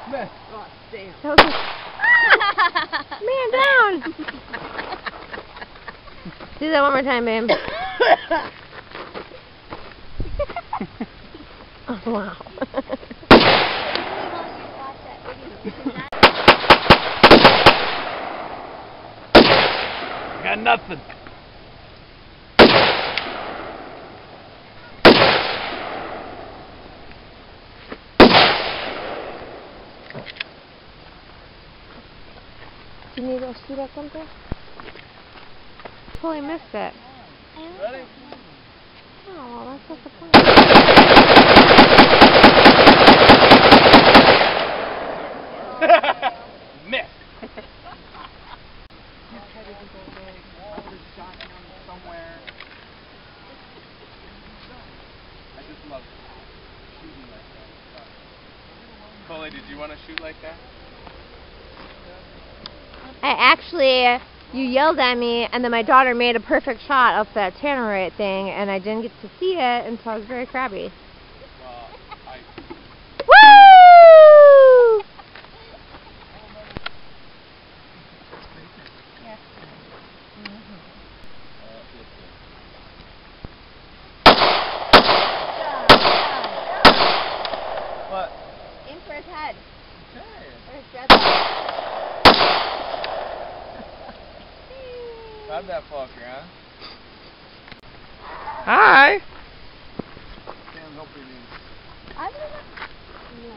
Miss. God damn. That was man down. Do that one more time, babe. Oh, wow. Got nothing. Do you need to shoot at something? Totally missed it. Ready? Oh, well, that's not the point. Miss. His head isn't that big. I would have shot him somewhere. I just love shooting like that. Coley, did you want to shoot like that? You yelled at me, and then my daughter made a perfect shot of that tannerite thing, and I didn't get to see it until I was very crabby. Well, Woo! Yeah. What? Aim for his head. Okay. Or his breath. Got that fucker, huh? Hi. Can't help your knees. I don't know.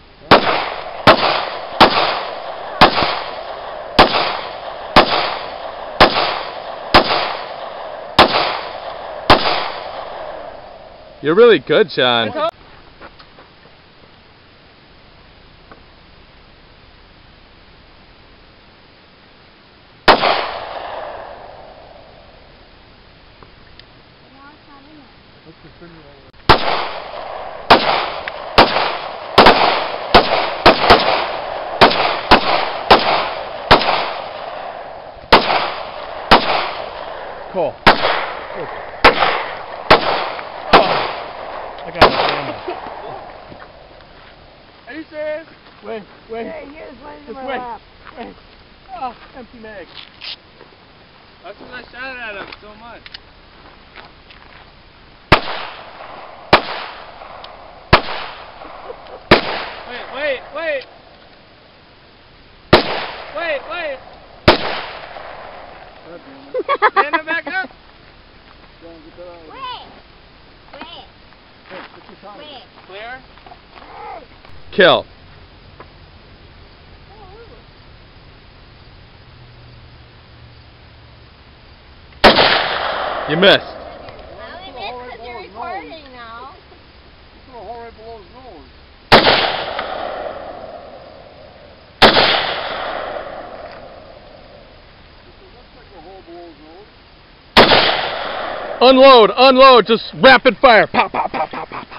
You're really good, Sean. Cool. Oh, I got it. Are you serious? Wait. Hey, here's one in Just my wait. lap. Wait. Oh, empty mag. That's when I shot at him so much. Wait. Stand it back up. Wait. Clear. Kill. You missed. I only missed because you're recording now. You threw a hole right below his nose. Unload, just rapid fire. Pop, pop, pop, pop, pop.